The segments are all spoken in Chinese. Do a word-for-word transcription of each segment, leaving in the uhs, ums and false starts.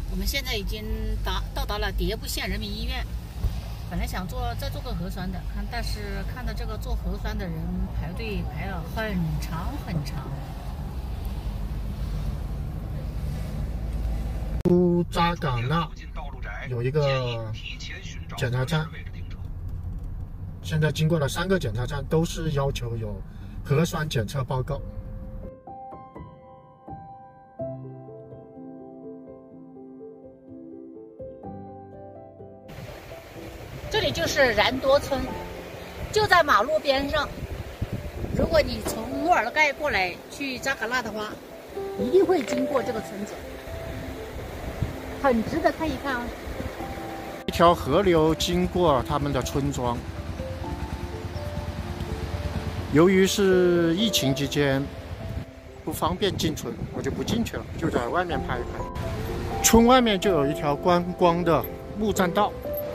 我们现在已经达到达了迭部县人民医院，本来想做再做个核酸的，看但是看到这个做核酸的人排队排了很长很长。 出扎尕那有一个检查站，现在经过了三个检查站，都是要求有核酸检测报告。 这里就是然多村，就在马路边上。如果你从莫尔盖过来去扎尕那的话，一定会经过这个村子，很值得看一看哦。 一条河流经过他们的村庄，由于是疫情期间不方便进村，我就不进去了，就在外面拍一拍。村外面就有一条观光的木栈道。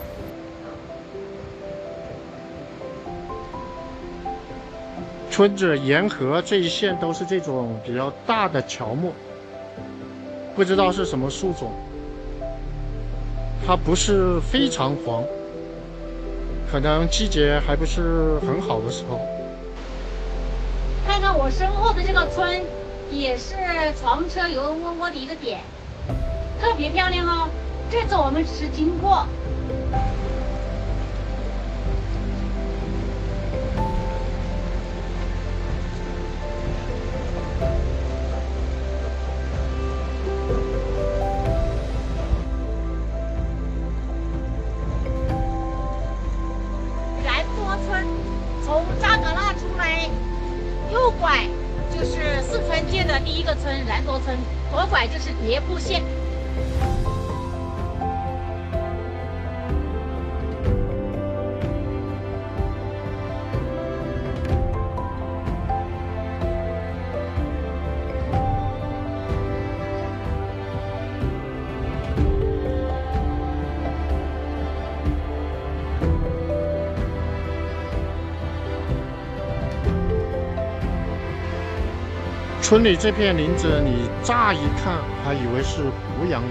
村子沿河这一线都是这种比较大的乔木，不知道是什么树种，它不是非常黄，可能季节还不是很好的时候。 看看我身后的这个村，也是床车油窝窝的一个点，特别漂亮哦。这次我们只是经过。从扎尕那出来，右拐就是四川界的第一个村然多村，左拐就是迭部县。 村里这片林子，你乍一看还以为是胡杨林。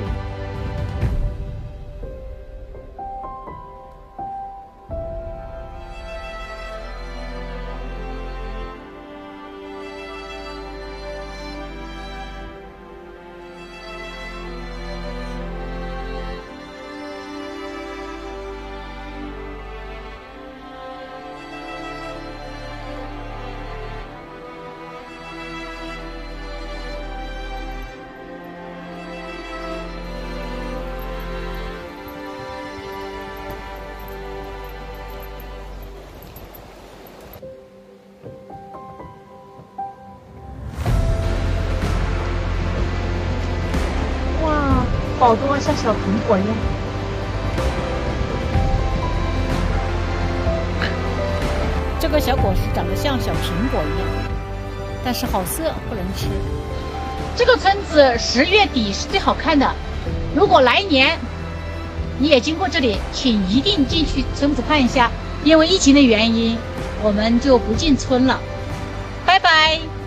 好多像小苹果一样。这个小果实长得像小苹果一样，但是好涩，不能吃。这个村子十月底是最好看的。如果来年你也经过这里，请一定进去村子看一下。因为疫情的原因，我们就不进村了。拜拜。